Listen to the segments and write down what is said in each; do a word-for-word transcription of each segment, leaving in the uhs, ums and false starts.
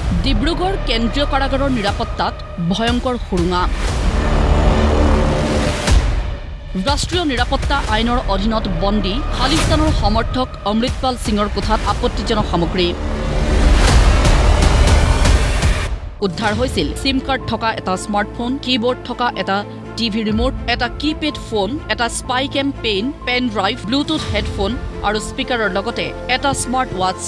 ডিব্ৰুগড় কেন্দ্ৰীয় কাৰাগাৰৰ নিৰাপত্তাত ভয়ংকৰ সুৰুঙা। ৰাষ্ট্ৰীয় নিৰাপত্তা আইনৰ অধীনত বন্দী খালিস্তানৰ সমৰ্থক অমৃতপাল সিঙৰ কোঠাত আপত্তিজনক সামগ্ৰী উদ্ধাৰ হৈছিল। সিম কাৰ্ড থকা এটা স্মাৰ্টফোন, কিবোৰ্ড থকা এটা টিভি ৰিমোট, এটা কিপেড ফোন, এটা spy cam pen, pen drive, bluetooth headphone আৰু স্পিকাৰৰ লগতে এটা স্মাৰ্ট ৱাচ।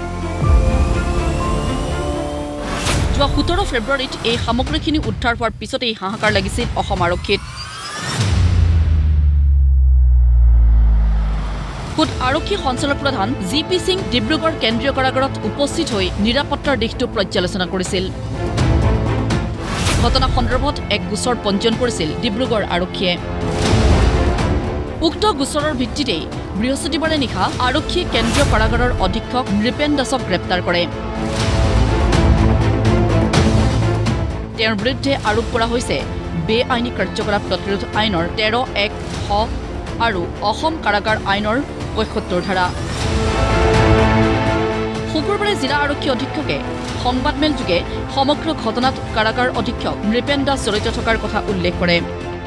যোৱা সোতৰ ফেব্ৰুৱাৰীত এই সামগ্ৰীখিনি উদ্ধাৰ হোৱাৰ পিছতেই হাহাকাৰ লাগিছিল অসম আৰক্ষীত। খুদ আৰক্ষী সঞ্চালক প্ৰধান জি পি সিং ডিব্ৰুগড় কেন্দ্ৰীয় কাৰাগাৰত উপস্থিত হৈ নিৰাপত্তাৰ দিশটো পৰ্যালোচনা কৰিছিল। ঘটনা সন্দৰ্ভত এক গোচৰ পঞ্জীয়ন কৰিছিল ডিব্ৰুগড় আৰক্ষীয়ে। উক্ত গোচৰৰ ভিত্তিতেই বৃহস্পতিবাৰে নিশা আৰক্ষীয়ে কেন্দ্ৰীয় কাৰাগাৰৰ অধীক্ষক নৃপেন দাসক গ্ৰেপ্তাৰ কৰে। তেওঁৰ বিৰুদ্ধে আৰোপ কৰা হৈছে বেআইনী কাৰ্যকলাপ প্ৰতিৰোধ আইনৰ তেৰ এক খ আৰু অসম কাৰাগাৰ আইনৰ পঁয়সত্তৰ ধাৰা। শুকুৰবাৰে জিলা আৰক্ষী অধীক্ষকে সংবাদমেল যোগে সমগ্ৰ ঘটনাত কাৰাগাৰ অধীক্ষক নৃপেন দাস জড়িত থকাৰ কথা উল্লেখ কৰে।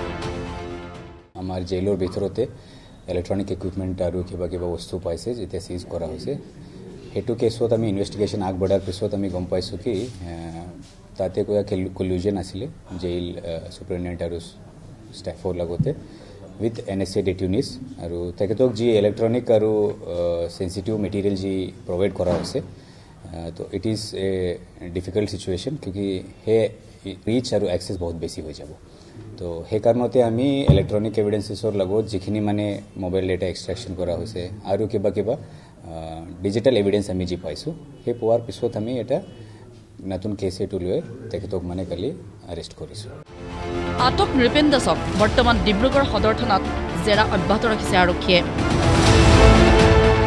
আমাৰ জেইলৰ ভিতৰতে ইলেক্ট্ৰনিক ইকুইপমেণ্ট আৰু কিবা কিবা বস্তু পাইছে, যেতিয়া চিজ কৰা হৈছে। সেইটো কেছত আমি ইনভেষ্টিগেশ্যন আগবঢ়াৰ পিছত আমি গম পাইছোঁ কি তাতে কিবা কলিউজন আছিলে জেইল ছুপাৰিণ্টেণ্ডেণ্ট আৰু ষ্টাফৰ লগতে with N S A detenues আৰু তেখেতক যি ইলেক্ট্ৰনিক আৰু চেঞ্চিটিভ মেটেৰিয়েল যি প্ৰভাইড কৰা হৈছে। তো it is a difficult situation কিউকি সেই ৰিচ আৰু এক্সেছ বহুত বেছি হৈ যাব। তো সেইকাৰণতে আমি ইলেক্ট্ৰনিক এভিডেঞ্চেছৰ লগত যিখিনি মানে মোবাইল ডেটা এক্সট্ৰেকশ্যন কৰা হৈছে আৰু কিবা কিবা ডিজিটেল এভিডেঞ্চ আমি যি পাইছোঁ, সেই পোৱাৰ পিছত আমি এটা নতুন কেছ এইটো লৈ তেখেতক মানে কালি এৰেষ্ট কৰিছোঁ। আটক নৃপেন দাসক বৰ্তমান ডিব্ৰুগড় সদৰ থানাত জেৰা অব্যাহত ৰাখিছে আৰক্ষীয়ে।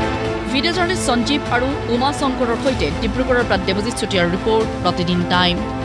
ভিডিঅ' জাৰ্নেলিষ্ট সঞ্জীৱ আৰু উমা শংকৰৰ সৈতে ডিব্ৰুগড়ৰ পৰা দেৱজিৎ চুতীয়াৰ ৰিপৰ্ট, প্ৰতিদিন টাইম।